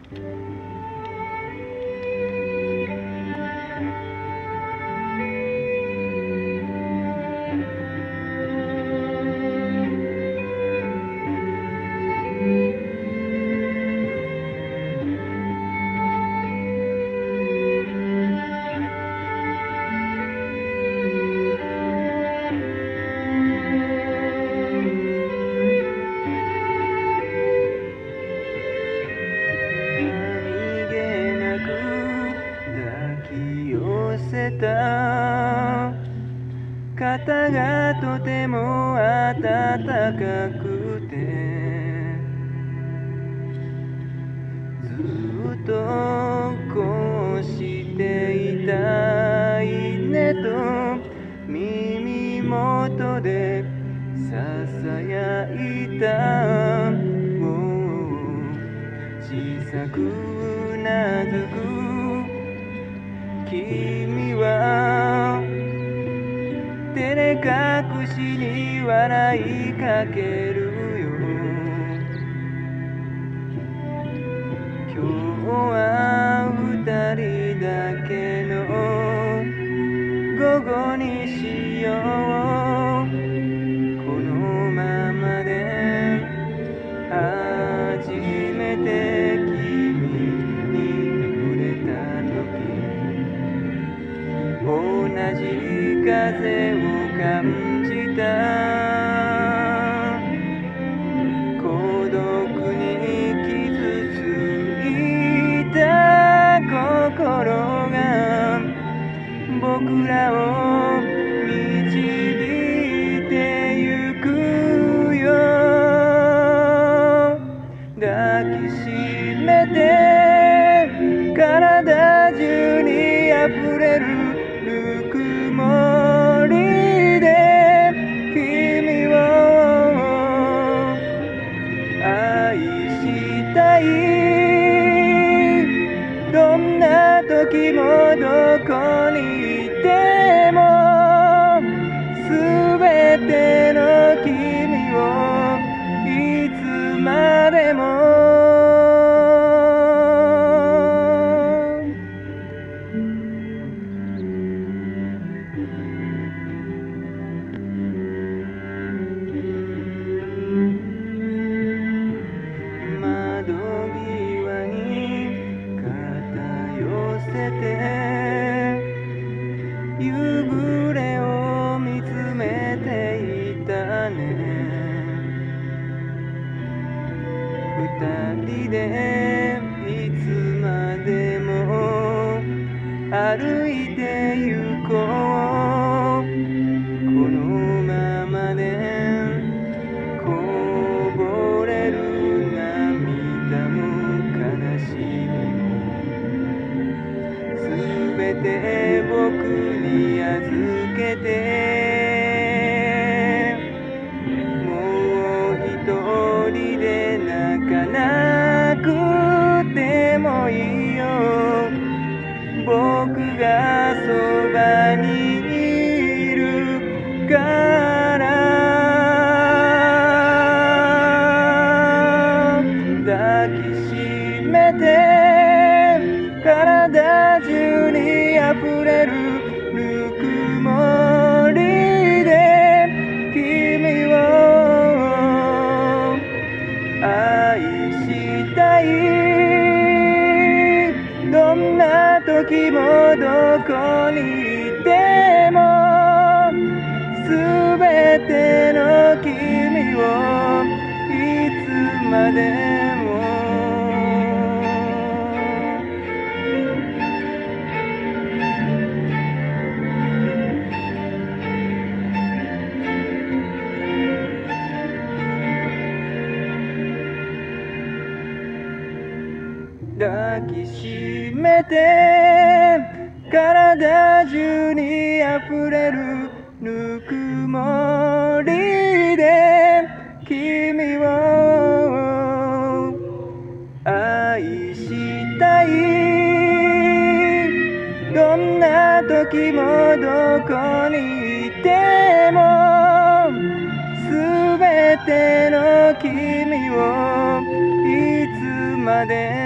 肩がとても暖かくてずっとこうしていたいねと耳元でささやいた小さくうなずく君は照れ隠しに笑いかけるよ。今日は二人だけの午後にしよう。このままで初めて君に触れた時同じ風を感じた。孤独に傷ついた心が僕らを導いてゆくよ。抱きしめて体中にあふれるぬくもりで君を愛したい。どんな時もどこにいてもすべての君をいつまでも夕暮れを見つめていたね。二人でいつまでも歩いてゆこう。このままでこぼれる涙も悲しみもすべて僕に預けて、もう一人で泣かなくてもいいよ。僕がそばにいるから抱きしめて体中にあふれるぬくもりで君を愛したい。どんな時もどこにいてもすべての君をいつまでも抱きしめて体中にあふれるぬくもりで君を愛したい。どんな時もどこにいてもすべての君をいつまでも